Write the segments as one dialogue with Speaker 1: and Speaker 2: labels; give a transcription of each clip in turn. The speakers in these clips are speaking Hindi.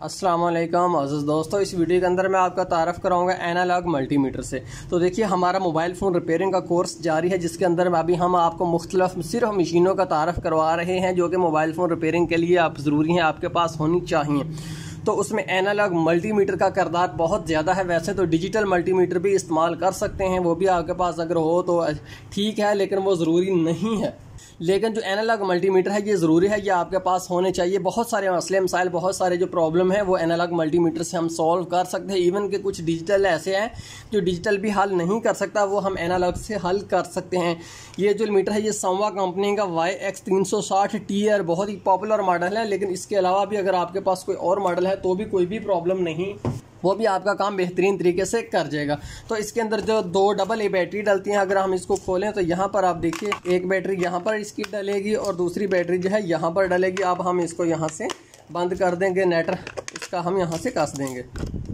Speaker 1: अस्सलाम वालेकुम अज़ीज़ दोस्तों, इस वीडियो के अंदर मैं आपका तारफ़ कराऊंगा एनालॉग मल्टीमीटर से। तो देखिए, हमारा मोबाइल फ़ोन रिपेयरिंग का कोर्स जारी है, जिसके अंदर अभी हम आपको मुख्तलिफ सिर्फ मशीनों का तारफ़ करवा रहे हैं जो कि मोबाइल फ़ोन रिपेयरिंग के लिए आप ज़रूरी हैं, आपके पास होनी चाहिए। तो उसमें एनालॉग मल्टीमीटर का किरदार बहुत ज़्यादा है। वैसे तो डिजिटल मल्टीमीटर भी इस्तेमाल कर सकते हैं, वो भी आपके पास अगर हो तो ठीक है, लेकिन वो ज़रूरी नहीं है। लेकिन जो एनालॉग मल्टीमीटर है ये ज़रूरी है, ये आपके पास होने चाहिए। बहुत सारे मसले मसाइल, बहुत सारे जो प्रॉब्लम है वो एनालॉग मल्टीमीटर से हम सॉल्व कर सकते हैं। इवन के कुछ डिजिटल ऐसे हैं जो डिजिटल भी हल नहीं कर सकता, वो हम एनालॉग से हल कर सकते हैं। ये जो मीटर है ये संवा कंपनी का YX360 TR बहुत ही पॉपुलर मॉडल है, लेकिन इसके अलावा भी अगर आपके पास कोई और मॉडल है तो भी कोई भी प्रॉब्लम नहीं, वो भी आपका काम बेहतरीन तरीके से कर जाएगा। तो इसके अंदर जो दो डबल ए बैटरी डलती हैं, अगर हम इसको खोलें तो यहाँ पर आप देखिए एक बैटरी यहाँ पर इसकी डलेगी और दूसरी बैटरी जो है यहाँ पर डलेगी। अब हम इसको यहाँ से बंद कर देंगे, नेट इसका हम यहाँ से कस देंगे।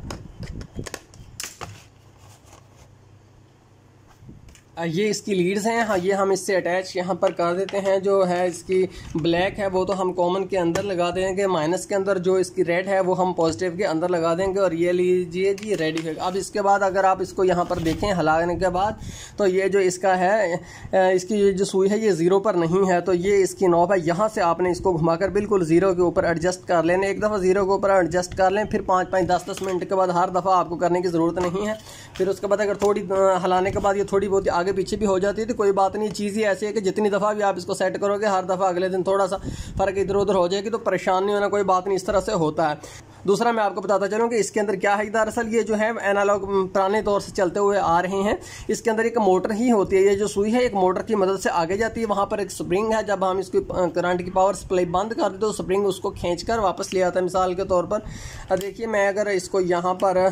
Speaker 1: ये इसकी लीड्स हैं, हाँ ये हम इससे अटैच यहाँ पर कर देते हैं। जो है इसकी ब्लैक है वो तो हम कॉमन के अंदर लगा देंगे, माइनस के अंदर जो इसकी रेड है वो हम पॉजिटिव के अंदर लगा देंगे, और ये लीजिए जी रेडी है। अब इसके बाद अगर आप इसको यहाँ पर देखें हिलाने के बाद, तो ये जो इसका है इसकी जो सुई है ये ज़ीरो पर नहीं है, तो ये इसकी नॉब है। यहाँ से आपने इसको घुमाकर बिल्कुल ज़ीरो के ऊपर एडजस्ट कर लेना। एक दफ़ा ज़ीरो के ऊपर एडजस्ट कर लें, फिर 5-5 10-10 मिनट के बाद हर दफ़ा आपको करने की ज़रूरत नहीं है। फिर उसके बाद अगर थोड़ी हिलाने के बाद ये थोड़ी बहुत आगे पीछे भी हो जाती है तो कोई बात नहीं। चीज़ ही ऐसी है कि जितनी दफ़ा भी आप इसको सेट करोगे हर दफ़ा अगले दिन थोड़ा सा फ़र्क इधर उधर हो जाएगी, तो परेशान नहीं होना, कोई बात नहीं, इस तरह से होता है। दूसरा मैं आपको बताता चलूँ कि इसके अंदर क्या है। दरअसल ये जो है एनालॉग पुराने तौर से चलते हुए आ रहे हैं, इसके अंदर एक मोटर ही होती है। ये जो सुई है एक मोटर की मदद से आगे जाती है, वहाँ पर एक स्प्रिंग है। जब हम इसको करंट की पावर सप्लाई बंद कर देते तो स्प्रिंग उसको खींचकर वापस ले आता है। मिसाल के तौर पर देखिए, मैं अगर इसको यहाँ पर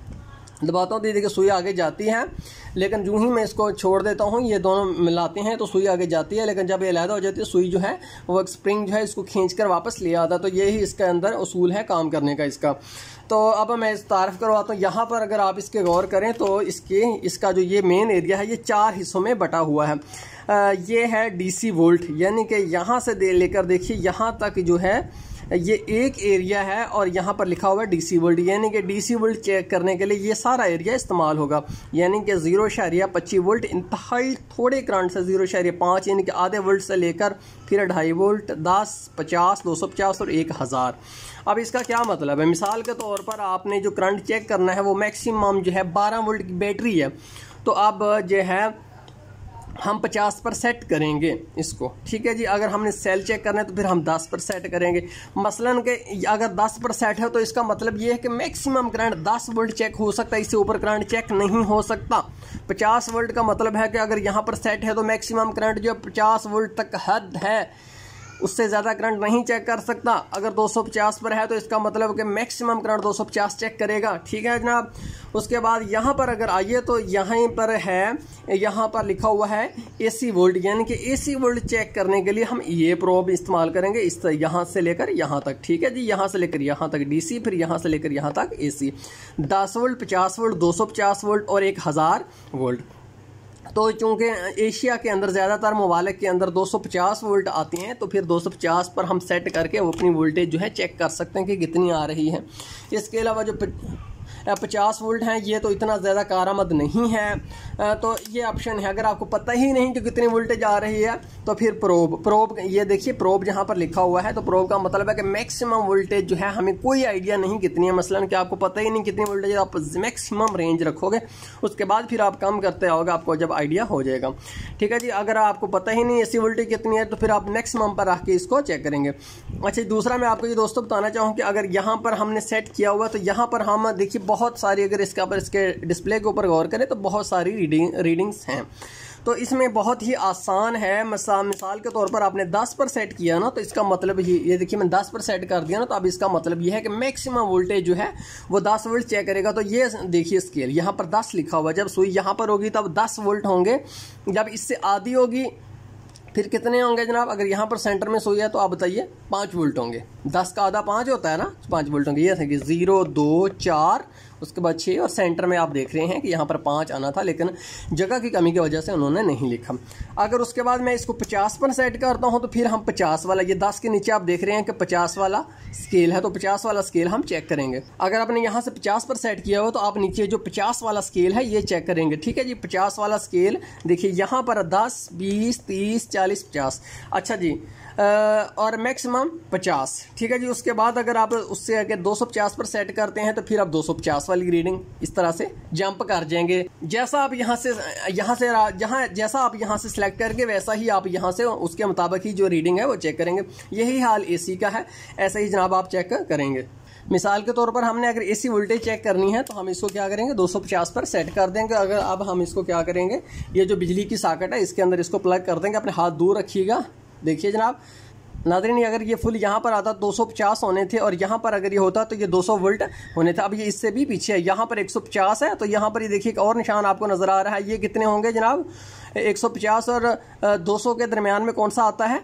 Speaker 1: दबाता हूँ, दीदी की सुई आगे जाती है, लेकिन यूं ही मैं इसको छोड़ देता हूँ, ये दोनों मिलाते हैं तो सुई आगे जाती है। लेकिन जब ये अलहदा हो जाती है सुई जो है वो एक स्प्रिंग जो है इसको खींचकर वापस ले आता है। तो यही इसके अंदर उसूल है काम करने का इसका। तो अब मैं इस तारीफ करवाता हूँ। यहाँ पर अगर आप इसके गौर करें तो इसका जो ये मेन एरिया है ये 4 हिस्सों में बटा हुआ है। ये है DC वोल्ट, यानी कि यहाँ से लेकर देखिए यहाँ तक जो है ये एक एरिया है, और यहाँ पर लिखा हुआ है DC वोल्ट, यानी कि DC वोल्ट चेक करने के लिए ये सारा एरिया इस्तेमाल होगा। यानी कि 0.25 वोल्ट इंतहाई थोड़े करंट से 0.5 यानी कि आधे वोल्ट से लेकर फिर 2.5 वोल्ट, 10, 50, 250 और 1000। अब इसका क्या मतलब है? मिसाल के तौर पर आपने जो करंट चेक करना है वो मैक्सिमम जो है 12 वोल्ट की बैटरी है, तो अब जो है हम 50 पर सेट करेंगे इसको, ठीक है जी। अगर हमने सेल चेक करना है तो फिर हम 10 पर सेट करेंगे। मसलन के अगर 10 पर सेट है तो इसका मतलब ये है कि मैक्सिमम करंट 10 वोल्ट चेक हो सकता है, इससे ऊपर करंट चेक नहीं हो सकता। 50 वोल्ट का मतलब है कि अगर यहाँ पर सेट है तो मैक्सिमम करंट जो 50 वोल्ट तक हद है, उससे ज़्यादा करंट नहीं चेक कर सकता। अगर 250 पर है तो इसका मतलब कि मैक्सिमम करंट 250 चेक करेगा, ठीक है जनाब। उसके बाद यहाँ पर अगर आइए तो यहाँ पर है, यहाँ पर लिखा हुआ है AC वोल्ट, यानी कि AC वोल्ट चेक करने के लिए हम ये प्रोब इस्तेमाल करेंगे, इस यहाँ से लेकर यहाँ तक, ठीक है जी। यहाँ से लेकर यहाँ तक DC, फिर यहाँ से लेकर यहाँ तक AC। 10 वोल्ट, 50 वोल्ट, 250 वोल्ट और 1000 वोल्ट। तो चूंकि एशिया के अंदर ज़्यादातर ममालिक के अंदर 250 वोल्ट आती हैं, तो फिर 250 पर हम सेट करके वो अपनी वोल्टेज जो है चेक कर सकते हैं कि कितनी आ रही है। इसके अलावा जो 50 वोल्ट हैं ये तो इतना ज़्यादा कारआमद नहीं है, तो ये ऑप्शन है। अगर आपको पता ही नहीं कि कितनी वोल्टेज आ रही है तो फिर प्रोब ये देखिए, प्रोब जहाँ पर लिखा हुआ है तो प्रोब का मतलब है कि मैक्सिमम वोल्टेज जो है हमें कोई आइडिया नहीं कितनी है। मसलन कि आपको पता ही नहीं कितनी वोल्टेज, आप मैक्सिमम रेंज रखोगे, उसके बाद फिर आप कम करते आओगे, आपको जब आइडिया हो जाएगा, ठीक है जी। अगर आपको पता ही नहीं ऐसी वोल्टेज कितनी है तो फिर आप मैक्सिमम पर रख के इसको चेक करेंगे। अच्छा, दूसरा मैं आपको ये दोस्तों बताना चाहूँ कि अगर यहाँ पर हमने सेट किया हुआ तो यहाँ पर हम देखिए बहुत सारी, अगर इसके डिस्प्ले के ऊपर गौर करें तो बहुत सारी रीडिंग्स हैं। तो इसमें बहुत ही आसान है। मिसाल के तौर पर आपने 10 पर सेट किया ना, तो इसका मतलब ये देखिए मैं 10 पर सेट कर दिया ना, तो अब इसका मतलब ये है कि मैक्सिमम वोल्टेज जो है वो 10 वोल्ट चेक करेगा। तो ये देखिए स्केल यहाँ पर 10 लिखा हुआ, जब सुई यहाँ पर होगी तब 10 वोल्ट होंगे, जब इससे आधी होगी फिर कितने होंगे जनाब? अगर यहाँ पर सेंटर में सुई है तो आप बताइए 5 वोल्ट होंगे। 10 का आधा 5 होता है ना, 5 वोल्ट होंगे। ये देखिए 0, 2, 4 उसके बाद 6 और सेंटर में आप देख रहे हैं कि यहाँ पर 5 आना था, लेकिन जगह की कमी की वजह से उन्होंने नहीं लिखा। अगर उसके बाद मैं इसको 50 पर सेट करता हूँ तो फिर हम 50 वाला, ये 10 के नीचे आप देख रहे हैं कि 50 वाला स्केल है, तो 50 वाला स्केल हम चेक करेंगे। अगर आपने यहाँ से 50 पर सेट किया हो तो आप नीचे जो 50 वाला स्केल है ये चेक करेंगे। ठीक है जी, 50 वाला स्केल देखिए यहाँ पर 10, 20, 30, 40, 50। अच्छा जी, और मैक्सिमम 50। ठीक है जी, उसके बाद अगर आप उससे अगर 250 पर सेट करते हैं तो फिर आप 250 वाली रीडिंग इस तरह से जंप कर जाएंगे। जैसा आप यहाँ से जैसा आप यहाँ से सिलेक्ट करके वैसा ही आप यहाँ से उसके मुताबिक ही जो रीडिंग है वो चेक करेंगे। यही हाल एसी का है, ऐसा ही जनाब आप चेक करेंगे। मिसाल के तौर पर हमने अगर एसी वोल्टेज चेक करनी है तो हम इसको क्या करेंगे, 250 पर सेट कर देंगे। अगर अब हम इसको क्या करेंगे, ये जो बिजली की सॉकेट है इसके अंदर इसको प्लग कर देंगे। अपने हाथ दूर रखिएगा। देखिए जनाब नाज़रीन, अगर ये फुल यहाँ पर आता 250 होने थे और यहाँ पर अगर ये होता तो ये 200 वोल्ट होने थे। अब ये इससे भी पीछे है, यहाँ पर 150 है, तो यहाँ पर ये देखिए एक और निशान आपको नज़र आ रहा है। ये कितने होंगे जनाब, 150 और 200 के दरमियान में कौन सा आता है,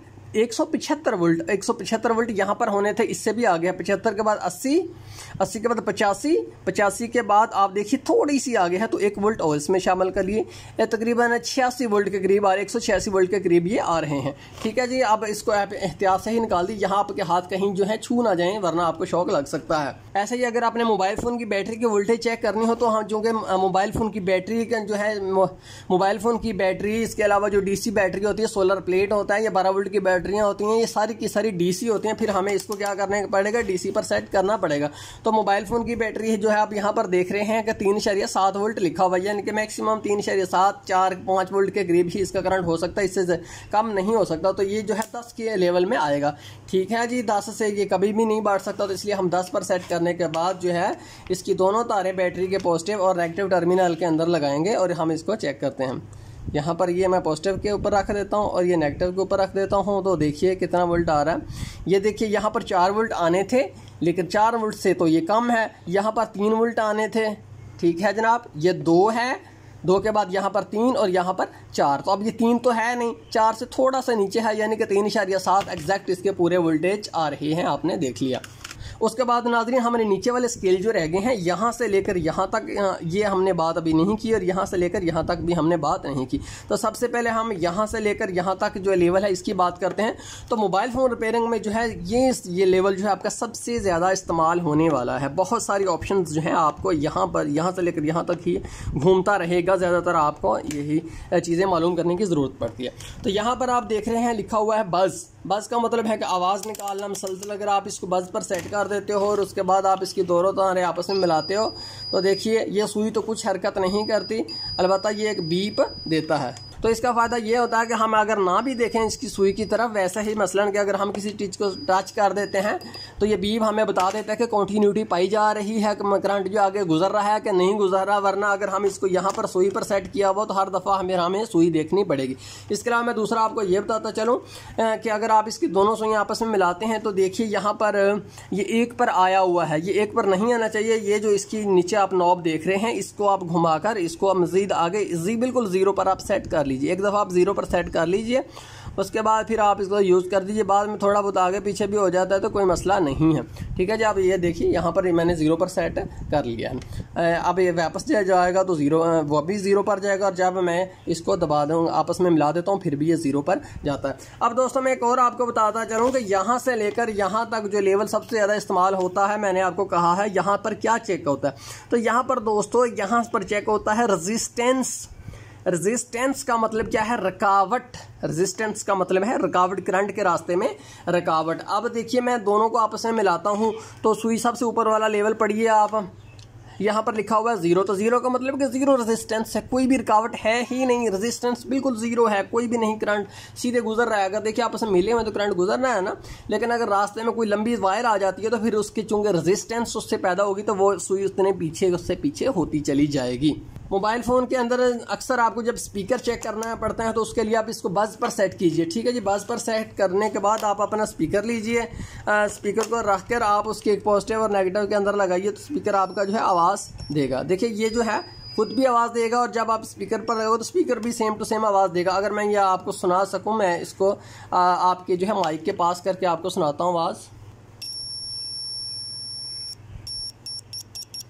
Speaker 1: 175 वोल्ट। 175 वोल्ट यहाँ पर होने थे, इससे भी आ गया। 75 के बाद 80, 80 के बाद 85, 85 के बाद आप देखिए थोड़ी सी आगे है तो 1 वोल्ट और इसमें शामिल कर लिए। ये तकरीबन 86 वोल्ट के करीब आ रहे, 186 वोल्ट के करीब ये आ रहे हैं। ठीक है जी, अब इसको आप एहतियात से ही निकाल दी, यहाँ आपके हाथ कहीं जो है छू ना जाए वरना आपको शौक लग सकता है। ऐसे ही अगर आपने मोबाइल फ़ोन की बैटरी की वोल्टेज चेक करनी हो तो हम जो कि मोबाइल फ़ोन की बैटरी का जो है, मोबाइल फ़ोन की बैटरी, इसके अलावा जो DC बैटरी होती है, सोलर प्लेट होता है, या 12 वोल्ट की बैटरियाँ होती हैं, ये सारी की सारी DC होती हैं। फिर हमें इसको क्या करना पड़ेगा, DC पर सेट करना पड़ेगा। तो मोबाइल फ़ोन की बैटरी जो है आप यहाँ पर देख रहे हैं कि 3.7 वोल्ट लिखा हुआ है, यानी कि मैक्सिमम 3.7, 4, 5 वोल्ट के करीब ही इसका करंट हो सकता है, इससे कम नहीं हो सकता। तो ये जो है 10 के लेवल में आएगा। ठीक है जी, 10 से ये कभी भी नहीं बढ़ सकता, तो इसलिए हम 10 पर सेट करने के बाद जो है इसकी दोनों तारें बैटरी के पॉजिटिव और नेगेटिव टर्मिनल के अंदर लगाएंगे और हम इसको चेक करते हैं। यहाँ पर ये मैं पॉजिटिव के ऊपर रख देता हूँ और ये नेगेटिव के ऊपर रख देता हूँ, तो देखिए कितना वोल्ट आ रहा है। ये देखिए यहाँ पर 4 वोल्ट आने थे, लेकिन 4 वोल्ट से तो ये कम है। यहाँ पर 3 वोल्ट आने थे। ठीक है जनाब, ये 2 है, 2 के बाद यहाँ पर 3 और यहाँ पर 4। तो अब ये 3 तो है नहीं, 4 से थोड़ा सा नीचे है, यानी कि 3.7 एग्जैक्ट इसके पूरे वोल्टेज आ रहे हैं, आपने देख लिया। उसके बाद नाज़रीन हमारे नीचे वाले स्केल जो रह गए हैं, यहाँ से लेकर यहाँ तक ये हमने बात अभी नहीं की और यहाँ से लेकर यहाँ तक भी हमने बात नहीं की। तो सबसे पहले हम यहाँ से लेकर यहाँ तक जो लेवल है इसकी बात करते हैं। तो मोबाइल फ़ोन रिपेयरिंग में जो है ये लेवल जो है आपका सबसे ज़्यादा इस्तेमाल होने वाला है। बहुत सारी ऑप्शन जो हैं आपको यहाँ पर, यहाँ से लेकर यहाँ तक ही घूमता रहेगा। ज़्यादातर आपको यही चीज़ें मालूम करने की ज़रूरत पड़ती है। तो यहाँ पर आप देख रहे हैं लिखा हुआ है बज़। बज़ का मतलब है कि आवाज़ निकालना मुसलसल। अगर आप इसको बज़ पर सेट कर देते हो और उसके बाद आप इसकी दोनों तारें आपस में मिलाते हो तो देखिए ये सुई तो कुछ हरकत नहीं करती, अलबत्ता ये एक बीप देता है। तो इसका फ़ायदा ये होता है कि हम अगर ना भी देखें इसकी सुई की तरफ, वैसे ही मसलन कि अगर हम किसी चीज़ को टच कर देते हैं तो ये बीप हमें बता देता है कि कंटिन्यूटी पाई जा रही है, करंट जो आगे गुजर रहा है कि नहीं गुजर रहा। वरना अगर हम इसको यहाँ पर सुई पर सेट किया हुआ तो हर दफ़ा हमें सुई देखनी पड़ेगी। इसके अलावा मैं दूसरा आपको ये बताता चलूँ कि अगर आप इसकी दोनों सुइयाँ आपस में मिलाते हैं तो देखिए यहाँ पर ये 1 पर आया हुआ है, ये 1 पर नहीं आना चाहिए। ये जो इसकी नीचे आप नॉब देख रहे हैं इसको आप घुमाकर इसको आप मज़ीद आगे बिल्कुल 0 पर आप सेट कर लीजिए। एक दफ़ा आप 0 पर सेट कर लीजिए, उसके बाद फिर आप इसको यूज़ कर दीजिए। बाद में थोड़ा बहुत आगे पीछे भी हो जाता है तो कोई मसला नहीं है। ठीक है जी, आप ये देखिए यहाँ पर मैंने 0 पर सेट कर लिया है। अब ये वापस जाएगा तो 0 वो भी 0 पर जाएगा और जब मैं इसको दबा दूँ आपस में मिला देता हूँ फिर भी ये 0 पर जाता है। अब दोस्तों मैं एक और आपको बताता चलूँ कि यहाँ से लेकर यहाँ तक जो लेवल सबसे ज़्यादा इस्तेमाल होता है, मैंने आपको कहा है यहाँ पर क्या चेक होता है। तो यहाँ पर दोस्तों यहाँ पर चेक होता है रजिस्टेंस। रेजिस्टेंस का मतलब क्या है, रुकावट। रेजिस्टेंस का मतलब है रुकावट, करंट के रास्ते में रुकावट। अब देखिए मैं दोनों को आपस में मिलाता हूँ तो सुई सबसे ऊपर वाला लेवल पढ़िए आप, यहाँ पर लिखा हुआ है 0। तो 0 का मतलब कि 0 रेजिस्टेंस है, कोई भी रुकावट है ही नहीं, रेजिस्टेंस बिल्कुल 0 है, कोई भी नहीं, करंट सीधे गुजर रहा है। अगर देखिए आपस में मिले हुए तो करंट गुजर रहा है ना, लेकिन अगर रास्ते में कोई लंबी वायर आ जाती है तो फिर उसकी चूंकि रेजिस्टेंस उससे पैदा होगी तो वो सुई उससे पीछे होती चली जाएगी। मोबाइल फ़ोन के अंदर अक्सर आपको जब स्पीकर चेक करना पड़ता है तो उसके लिए आप इसको बज़ पर सेट कीजिए। ठीक है जी, बज़ पर सेट करने के बाद आप अपना स्पीकर लीजिए, स्पीकर को रख कर आप उसके एक पॉजिटिव और नेगेटिव के अंदर लगाइए तो स्पीकर आपका जो है आवाज़ देगा। देखिए ये जो है खुद भी आवाज़ देगा और जब आप स्पीकर पर लगो तो स्पीकर भी सेम टू सेम आवाज़ देगा। अगर मैं ये आपको सुना सकूँ, मैं इसको आपके जो है माइक के पास करके आपको सुनाता हूँ आवाज़।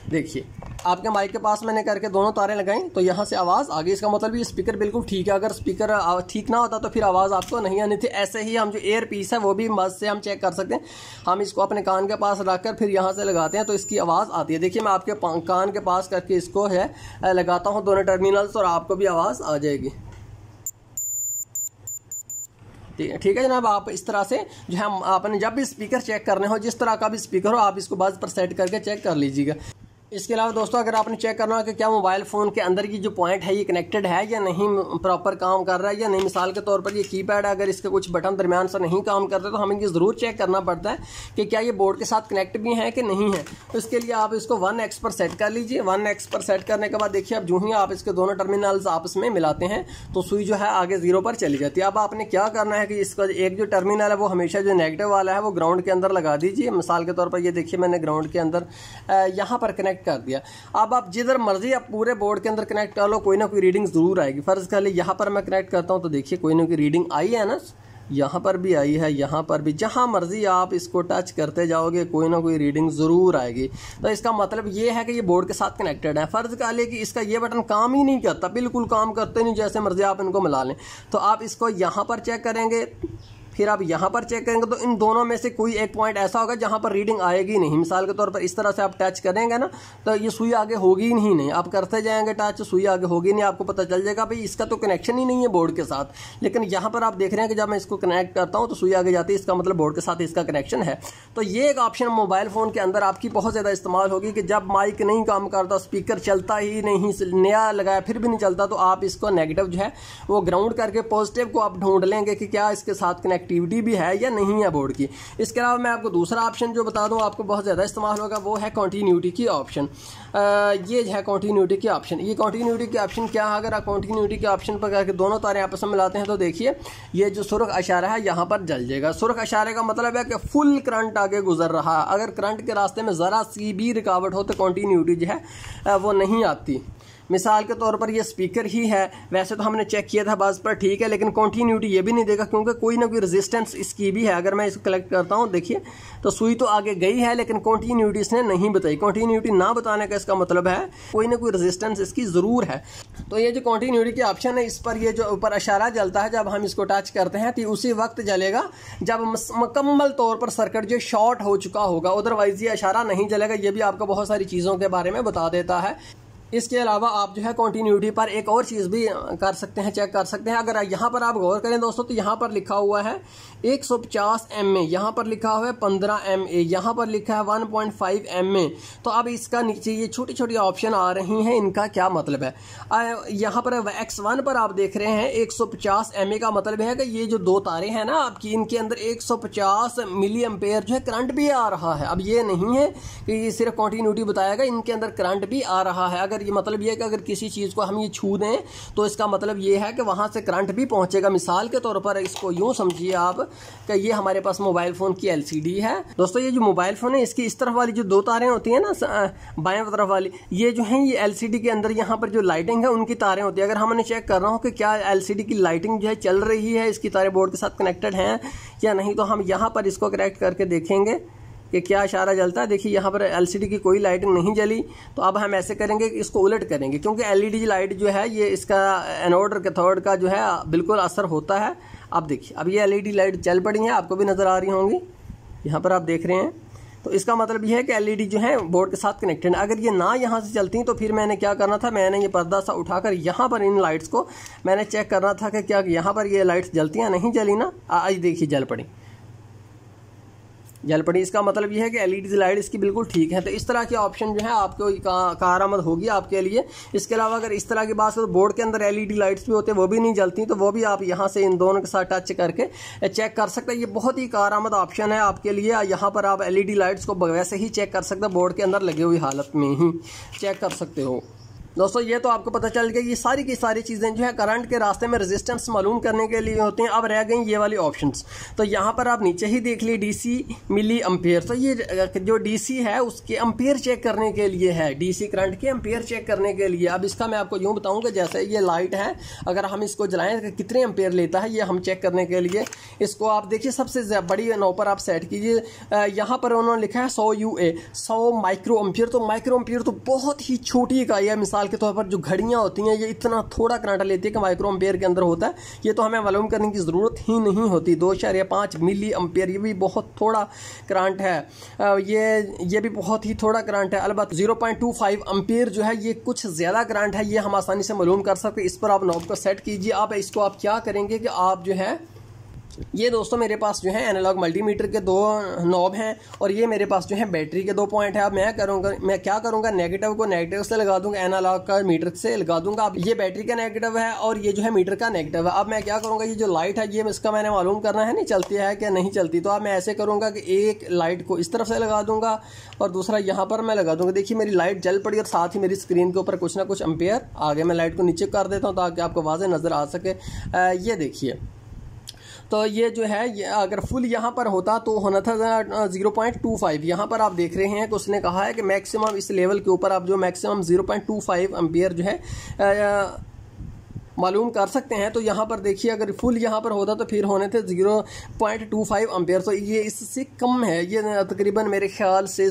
Speaker 1: देखिए आपके माइक के पास मैंने करके दोनों तारें लगाई तो यहाँ से आवाज़ आ गई। इसका मतलब ये स्पीकर बिल्कुल ठीक है। अगर स्पीकर ठीक ना होता तो फिर आवाज़ आपको नहीं आनी थी। ऐसे ही हम जो एयर पीस है वो भी मज़ से हम चेक कर सकते हैं। हम इसको अपने कान के पास रखकर फिर यहाँ से लगाते हैं तो इसकी आवाज़ आती है। देखिए मैं आपके कान के पास करके इसको है लगाता हूँ दोनों टर्मिनल्स और आपको भी आवाज़ आ जाएगी। ठीक है जनाब, आप इस तरह से जो है आपने जब भी स्पीकर चेक करने हो, जिस तरह का भी स्पीकर हो, आप इसको बज़ पर सेट करके चेक कर लीजिएगा। इसके अलावा दोस्तों अगर आपने चेक करना है कि क्या मोबाइल फ़ोन के अंदर की जो पॉइंट है ये कनेक्टेड है या नहीं, प्रॉपर काम कर रहा है या नहीं। मिसाल के तौर पर ये कीपैड है, अगर इसके कुछ बटन दरमियान से नहीं काम करते तो हमें ये ज़रूर चेक करना पड़ता है कि क्या ये बोर्ड के साथ कनेक्ट भी है कि नहीं है। तो इसके लिए आप इसको 1x पर सेट कर लीजिए। 1x पर सेट करने के बाद देखिए अब जो ही आप इसके दोनों टर्मिनल्स आपस में मिलाते हैं तो सुई जो है आगे 0 पर चली जाती है। अब आपने क्या करना है कि इसका एक जो टर्मिनल है वो हमेशा जो नेगेटिव वाला है वो ग्राउंड के अंदर लगा दीजिए। मिसाल के तौर पर ये देखिए मैंने ग्राउंड के अंदर यहाँ पर कनेक्ट कर दिया। अब आप जिधर मर्जी आप पूरे बोर्ड के अंदर कनेक्ट कर लो, कोई ना कोई रीडिंग ज़रूर आएगी। फ़र्ज़ कर ली यहाँ पर मैं कनेक्ट करता हूँ तो देखिए कोई ना कोई रीडिंग आई है ना, यहाँ पर भी आई है, यहाँ पर भी, जहाँ मर्जी आप इसको टच करते जाओगे कोई ना कोई रीडिंग ज़रूर आएगी। तो इसका मतलब ये है कि ये बोर्ड के साथ कनेक्टेड है। फ़र्ज़ कर ले कि इसका ये बटन काम ही नहीं करता, बिल्कुल काम करते नहीं, जैसे मर्जी आप इनको मिला लें। तो आप इसको यहाँ पर चेक करेंगे, फिर आप यहाँ पर चेक करेंगे तो इन दोनों में से कोई एक पॉइंट ऐसा होगा जहाँ पर रीडिंग आएगी नहीं। मिसाल के तौर पर इस तरह से आप टच करेंगे ना तो ये सुई आगे होगी ही नहीं। आप करते जाएंगे टच, सुई आगे होगी नहीं। आपको पता चल जाएगा भाई इसका तो कनेक्शन ही नहीं है बोर्ड के साथ। लेकिन यहाँ पर आप देख रहे हैं कि जब मैं इसको कनेक्ट करता हूँ तो सुई आगे जाती है, इसका मतलब बोर्ड के साथ इसका कनेक्शन है। तो ये एक ऑप्शन मोबाइल फ़ोन के अंदर आपकी बहुत ज़्यादा इस्तेमाल होगी कि जब माइक नहीं काम करता, स्पीकर चलता ही नहीं, नया लगाया फिर भी नहीं चलता, तो आप इसको नेगेटिव जो है वो ग्राउंड करके पॉजिटिव को आप ढूंढ लेंगे कि क्या इसके साथ कनेक्टिविटी भी है नहीं है बोर्ड की। इसके अलावा मैं आपको दूसरा ऑप्शन जो बता दूं आपको बहुत ज़्यादा इस्तेमाल होगा वो है कंटिन्यूटी की ऑप्शन। ये है कंटिन्यूटी की ऑप्शन। ये कंटिन्यूटी की ऑप्शन क्या है, अगर आप कंटिन्यूटी के ऑप्शन पर करके दोनों तारें आपस में मिलाते हैं तो देखिए ये जो सुर्ख इशारा है यहाँ पर जल जाएगा। सुर्ख इशारे का मतलब है कि फुल करंट आगे गुजर रहा है। अगर करंट के रास्ते में ज़रा सी भी रुकावट हो तो कंटिन्यूटी जो है वो नहीं आती। मिसाल के तौर पर ये स्पीकर ही है, वैसे तो हमने चेक किया था बस पर ठीक है, लेकिन कंटिन्यूटी ये भी नहीं देगा क्योंकि कोई ना कोई रेजिस्टेंस इसकी भी है। अगर मैं इसको कलेक्ट करता हूँ देखिए तो सुई तो आगे गई है लेकिन कंटिन्यूटी इसने नहीं बताई। कंटिन्यूटी ना बताने का इसका मतलब है कोई ना कोई रेजिस्टेंस इसकी ज़रूर है। तो ये जो कंटिन्यूटी की ऑप्शन है इस पर ये जो ऊपर इशारा जलता है जब हम इसको टच करते हैं तो उसी वक्त जलेगा जब मुकम्मल तौर पर सर्किट जो शॉर्ट हो चुका होगा, अदरवाइज ये इशारा नहीं जलेगा। ये भी आपको बहुत सारी चीज़ों के बारे में बता देता है। इसके अलावा आप जो है कंटिन्यूटी पर एक और चीज़ भी कर सकते हैं, चेक कर सकते हैं। अगर यहाँ पर आप गौर करें दोस्तों तो यहाँ पर लिखा हुआ है 150 mA, यहाँ पर लिखा हुआ है 15 mA, यहाँ पर लिखा है 1.5 mA। तो अब इसका नीचे ये छोटी छोटी ऑप्शन आ रही हैं, इनका क्या मतलब है। यहाँ पर X1 पर आप देख रहे हैं 150 mA का मतलब है कि ये जो दो तारे हैं ना आपकी, इनके अंदर 150 मिली एम्पेयर जो है करंट भी आ रहा है। अब ये नहीं है कि ये सिर्फ कंटिन्यूटी बताएगा, इनके अंदर करंट भी आ रहा है। अगर ये मतलब ये है कि अगर किसी चीज़ को हम ये छू दें तो इसका मतलब ये है कि वहाँ से करंट भी पहुँचेगा। मिसाल के तौर पर इसको यूँ समझिए आप कि ये हमारे पास मोबाइल फ़ोन की LCD है। दोस्तों ये जो मोबाइल फ़ोन है इसकी इस तरफ वाली जो दो तारें होती हैं ना बाएं तरफ वाली, ये जो हैं ये LCD के अंदर यहाँ पर जो लाइटिंग है उनकी तारें होती है। अगर हमने चेक कर रहा हो कि क्या LCD की लाइटिंग जो है चल रही है, इसकी तारें बोर्ड के साथ कनेक्टेड हैं या नहीं, तो हम यहाँ पर इसको कनेक्ट करके देखेंगे कि क्या इशारा जलता है। देखिए यहाँ पर LCD की कोई लाइटिंग नहीं जली। तो अब हम ऐसे करेंगे कि इसको उलट करेंगे क्योंकि LED लाइट जो है ये इसका एनोड और कैथोड का जो है बिल्कुल असर होता है। अब देखिए अब ये LED लाइट चल पड़ी है, आपको भी नज़र आ रही होंगी, यहाँ पर आप देख रहे हैं। तो इसका मतलब ये है कि LED जो है बोर्ड के साथ कनेक्टेड है। अगर ये ना यहाँ से चलती तो फिर मैंने क्या करना था, मैंने ये पर्दा सा उठाकर यहाँ पर इन लाइट्स को मैंने चेक करना था कि क्या यहाँ पर ये लाइट्स जलती हैं। नहीं जली ना, आज देखिए जल पड़ी। इसका मतलब यह है कि LED लाइट इसकी बिल्कुल ठीक है। तो इस तरह के ऑप्शन जो है आपको कारआमद होगी आपके लिए। इसके अलावा अगर इस तरह की बात करें तो बोर्ड के अंदर LED लाइट्स भी होते हैं, वो भी नहीं जलती, तो वो भी आप यहाँ से इन दोनों के साथ टच करके चेक कर सकते हैं। ये बहुत ही कारआमद ऑप्शन है आपके लिए। यहाँ पर आप LED लाइट्स को वैसे ही चेक कर सकते हैं, बोर्ड के अंदर लगी हुई हालत में ही चेक कर सकते हो। दोस्तों ये तो आपको पता चल गया, ये सारी की सारी चीज़ें जो है करंट के रास्ते में रेजिस्टेंस मालूम करने के लिए होती हैं। अब रह गई ये वाली ऑप्शंस। तो यहाँ पर आप नीचे ही देख ली डीसी मिली एम्पेयर। तो ये जो डीसी है उसके एम्पेयर चेक करने के लिए है, डीसी करंट के एम्पेयर चेक करने के लिए। अब इसका मैं आपको यूँ बताऊँ कि जैसे ये लाइट है, अगर हम इसको जलाएं तो कितने एम्पेयर लेता है, ये हम चेक करने के लिए इसको आप देखिए सबसे बड़ी नौ पर आप सेट कीजिए। यहाँ पर उन्होंने लिखा है 100 UA 100 माइक्रो एम्पेयर। तो माइक्रो एम्पेयर तो बहुत ही छोटी इकाई है। मिसाल के तौर पर जो घड़ियां होती हैं ये इतना थोड़ा करंट लेती है कि माइक्रो एम्पेयर के अंदर होता है। ये तो हमें मालूम करने की ज़रूरत ही नहीं होती। 2.5 मिली एम्पेयर, ये भी बहुत थोड़ा करंट है। ये भी बहुत ही थोड़ा करंट है। अलबत्ता 0.25 एम्पेयर जो है ये कुछ ज़्यादा करंट है, ये हम आसानी से मालूम कर सकते हैं। इस पर आप नॉब को सेट कीजिए। आप इसको आप क्या करेंगे कि आप जो है ये दोस्तों मेरे पास जो है एनालॉग मल्टीमीटर के 2 नॉब हैं और ये मेरे पास जो है बैटरी के 2 पॉइंट है। अब मैं क्या करूँगा, नेगेटिव को नेगेटिव से लगा दूंगा, एनालॉग का मीटर से लगा दूंगा। अब ये बैटरी का नेगेटिव है और ये जो है मीटर का नेगेटिव है। अब मैं क्या करूँगा, ये जो लाइट है ये इसका मैंने मालूम करना है नहीं चलती है कि नहीं चलती। तो अब मैं ऐसे करूँगा कि एक लाइट को इस तरफ से लगा दूंगा और दूसरा यहाँ पर मैं लगा दूंगा। देखिए मेरी लाइट जल पड़ी और साथ ही मेरी स्क्रीन के ऊपर कुछ ना कुछ एम्पेयर आ गए। मैं लाइट को नीचे कर देता हूँ ताकि आपको वाज़ेह नज़र आ सके। ये देखिए, तो ये जो है ये अगर फुल यहाँ पर होता तो होना था 0.25। यहाँ पर आप देख रहे हैं कि उसने कहा है कि मैक्सिमम इस लेवल के ऊपर आप जो मैक्सिमम 0.25 एम्पियर जो है मालूम कर सकते हैं। तो यहाँ पर देखिए अगर फुल यहाँ पर होता तो फिर होने थे 0.25 एम्पेयर। तो ये इससे कम है, ये तकरीबन मेरे ख्याल से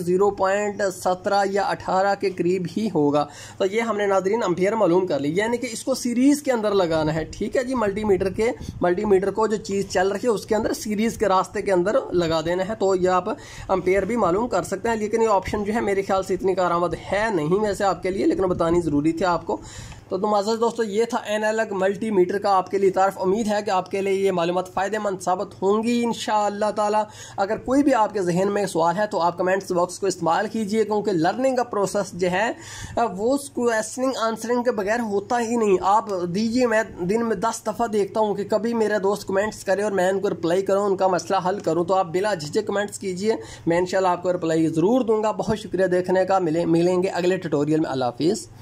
Speaker 1: 0.17 या 18 के करीब ही होगा। तो ये हमने नाज़रीन एम्पेयर मालूम कर ली, यानी कि इसको सीरीज़ के अंदर लगाना है। ठीक है जी, मल्टीमीटर को जो चीज़ चल रही है उसके अंदर सीरीज़ के रास्ते के अंदर लगा देना है। तो ये आप एम्पेयर भी मालूम कर सकते हैं। लेकिन ये ऑप्शन जो है मेरे ख्याल से इतनी कारआमद है नहीं वैसे आपके लिए, लेकिन बतानी ज़रूरी थी आपको। तो मुअज़्ज़ज़ दोस्तों ये था एनालॉग मल्टीमीटर का आपके लिए तारफ़। उम्मीद है कि आपके लिए ये मालूमात फ़ायदेमंद साबित होंगी इंशाअल्लाह ताला। अगर कोई भी आपके जहन में सवाल है तो आप कमेंट्स बॉक्स को इस्तेमाल कीजिए, क्योंकि लर्निंग का प्रोसेस जो है वो क्वेश्चनिंग आंसरिंग के बगैर होता ही नहीं। आप दीजिए, मैं दिन में 10 दफ़ा देखता हूँ कि कभी मेरे दोस्त कमेंट्स करें और मैं उनको रिप्लाई करूँ, उनका मसला हल करूँ। तो आप बिला झिझक कमेंट्स कीजिए, मैं इंशाअल्लाह आपको रिप्लाई ज़रूर दूँगा। बहुत शुक्रिया देखने का। मिलेंगे अगले ट्यूटोरियल में। अल्लाह हाफ़िज़।